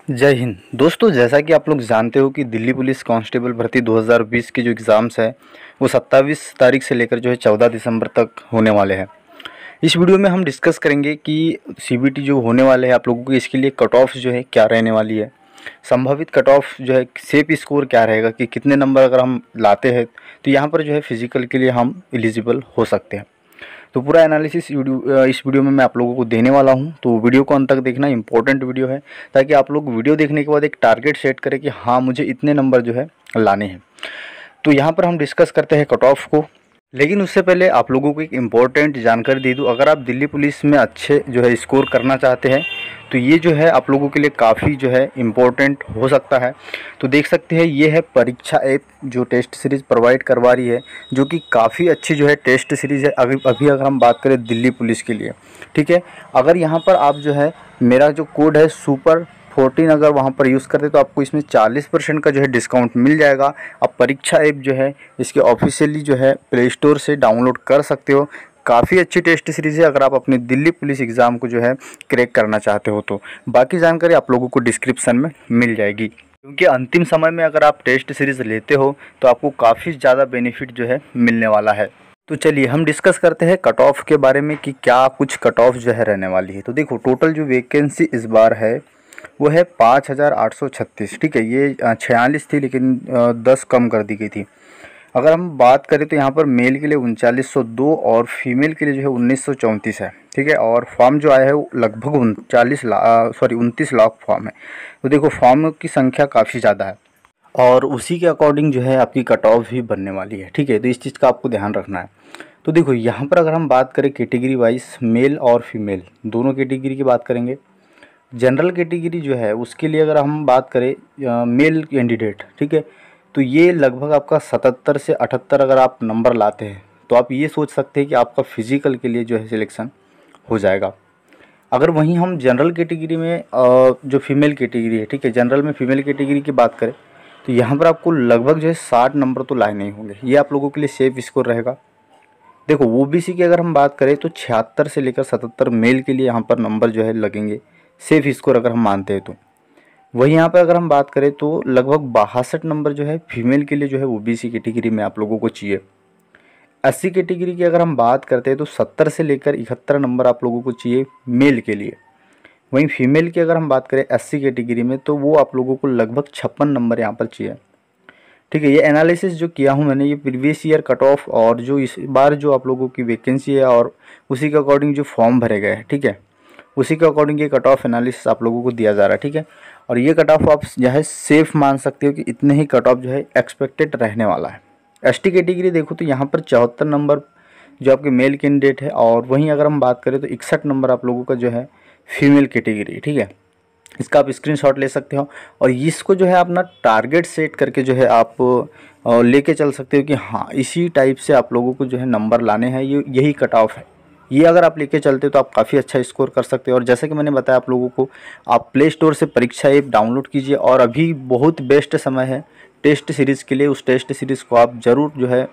जय हिंद दोस्तों। जैसा कि आप लोग जानते हो कि दिल्ली पुलिस कांस्टेबल भर्ती 2020 के जो एग्ज़ाम्स है वो 27 तारीख से लेकर जो है 14 दिसंबर तक होने वाले हैं। इस वीडियो में हम डिस्कस करेंगे कि सीबीटी जो होने वाले हैं आप लोगों को इसके लिए कट ऑफ जो है क्या रहने वाली है, संभावित कट ऑफ जो है सेफ स्कोर क्या रहेगा कि कितने नंबर अगर हम लाते हैं तो यहाँ पर जो है फिज़िकल के लिए हम एलिजिबल हो सकते हैं। तो पूरा एनालिसिस इस वीडियो में मैं आप लोगों को देने वाला हूं, तो वीडियो को अंत तक देखना इंपॉर्टेंट वीडियो है ताकि आप लोग वीडियो देखने के बाद एक टारगेट सेट करें कि हाँ मुझे इतने नंबर जो है लाने हैं। तो यहाँ पर हम डिस्कस करते हैं कट ऑफ को, लेकिन उससे पहले आप लोगों को एक इम्पॉर्टेंट जानकारी दे दूँ। अगर आप दिल्ली पुलिस में अच्छे जो है स्कोर करना चाहते हैं तो ये जो है आप लोगों के लिए काफ़ी जो है इम्पोर्टेंट हो सकता है। तो देख सकते हैं ये है परीक्षा ऐप जो टेस्ट सीरीज़ प्रोवाइड करवा रही है, जो कि काफ़ी अच्छी जो है टेस्ट सीरीज़ है। अभी अगर हम बात करें दिल्ली पुलिस के लिए, ठीक है, अगर यहाँ पर आप जो है मेरा जो कोड है सुपर14 अगर वहाँ पर यूज़ करते तो आपको इसमें 40% का जो है डिस्काउंट मिल जाएगा। आप परीक्षा ऐप जो है इसके ऑफिशियली जो है प्ले स्टोर से डाउनलोड कर सकते हो। काफ़ी अच्छी टेस्ट सीरीज़ है अगर आप अपनी दिल्ली पुलिस एग्ज़ाम को जो है क्रैक करना चाहते हो तो। बाकी जानकारी आप लोगों को डिस्क्रिप्शन में मिल जाएगी, क्योंकि अंतिम समय में अगर आप टेस्ट सीरीज़ लेते हो तो आपको काफ़ी ज़्यादा बेनिफिट जो है मिलने वाला है। तो चलिए हम डिस्कस करते हैं कट ऑफ के बारे में कि क्या कुछ कट ऑफ जो है रहने वाली है। तो देखो टोटल जो वैकेंसी इस बार है वो है 5836, ठीक है। ये 46 थी लेकिन 10 कम कर दी गई थी। अगर हम बात करें तो यहाँ पर मेल के लिए 3902 और फीमेल के लिए जो है 1934 है, ठीक है। और फॉर्म जो आया है वो लगभग 29 लाख फॉर्म है। तो देखो फॉर्म की संख्या काफ़ी ज़्यादा है और उसी के अकॉर्डिंग जो है आपकी कट ऑफ भी बनने वाली है, ठीक है। तो इस चीज़ का आपको ध्यान रखना है। तो देखो यहाँ पर अगर हम बात करें कैटेगरी वाइज मेल और फीमेल दोनों कैटेगरी की बात करेंगे। जनरल कैटेगरी जो है उसके लिए अगर हम बात करें मेल कैंडिडेट, ठीक है, तो ये लगभग आपका 77 से 78 अगर आप नंबर लाते हैं तो आप ये सोच सकते हैं कि आपका फिज़िकल के लिए जो है सिलेक्शन हो जाएगा। अगर वहीं हम जनरल कैटेगरी में जो फीमेल कैटेगरी है, ठीक है, जनरल में फीमेल कैटेगरी की बात करें तो यहाँ पर आपको लगभग जो है 60 नंबर तो लाए नहीं होंगे। ये आप लोगों के लिए सेफ स्कोर रहेगा। देखो ओबीसी की अगर हम बात करें तो 76 से लेकर 77 मेल के लिए यहाँ पर नंबर जो है लगेंगे सेफ स्कोर अगर हम मानते हैं तो। वही यहाँ पर अगर हम बात करें तो लगभग 62 नंबर जो है फीमेल के लिए जो है ओबीसी कैटेगरी में आप लोगों को चाहिए। एससी कैटेगरी की अगर हम बात करते हैं तो 70 से लेकर 71 नंबर आप लोगों को चाहिए मेल के लिए। वहीं फीमेल की अगर हम बात करें एससी कैटेगरी में तो वो आप लोगों को लगभग 56 नंबर यहाँ पर चाहिए, ठीक है। ये एनालिसिस जो किया हूँ मैंने ये प्रीवियस ईयर कट ऑफ और जो इस बार जो आप लोगों की वैकेंसी है और उसी के अकॉर्डिंग जो फॉर्म भरे गए हैं, ठीक है, उसी के अकॉर्डिंग ये कट ऑफ एनालिसिस आप लोगों को दिया जा रहा है, ठीक है। और ये कट ऑफ आप जो है सेफ मान सकते हो कि इतने ही कट ऑफ जो है एक्सपेक्टेड रहने वाला है। एसटी कैटेगरी देखो तो यहाँ पर 74 नंबर जो आपके मेल कैंडिडेट है और वहीं अगर हम बात करें तो 61 नंबर आप लोगों का जो है फीमेल कैटेगरी, ठीक है। इसका आप स्क्रीनशॉट ले सकते हो और इसको जो है अपना टारगेट सेट करके जो है आप लेके चल सकते हो कि हाँ इसी टाइप से आप लोगों को जो है नंबर लाने हैं, ये यही कट ऑफ है। ये अगर आप लेके चलते हो तो आप काफ़ी अच्छा स्कोर कर सकते हो। और जैसे कि मैंने बताया आप लोगों को, आप प्ले स्टोर से परीक्षा ऐप डाउनलोड कीजिए और अभी बहुत बेस्ट समय है टेस्ट सीरीज़ के लिए। उस टेस्ट सीरीज़ को आप ज़रूर जो है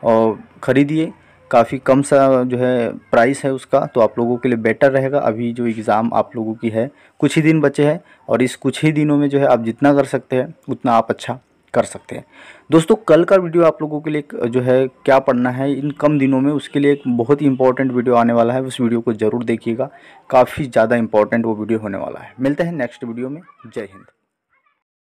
ख़रीदिए। काफ़ी कम सा जो है प्राइस है उसका, तो आप लोगों के लिए बेटर रहेगा। अभी जो एग्ज़ाम आप लोगों की है कुछ ही दिन बचे हैं और इस कुछ ही दिनों में जो है आप जितना कर सकते हैं उतना आप अच्छा कर सकते हैं। दोस्तों कल का वीडियो आप लोगों के लिए जो है क्या पढ़ना है इन कम दिनों में, उसके लिए एक बहुत ही इंपॉर्टेंट वीडियो आने वाला है। उस वीडियो को ज़रूर देखिएगा, काफ़ी ज़्यादा इंपॉर्टेंट वो वीडियो होने वाला है। मिलते हैं नेक्स्ट वीडियो में। जय हिंद।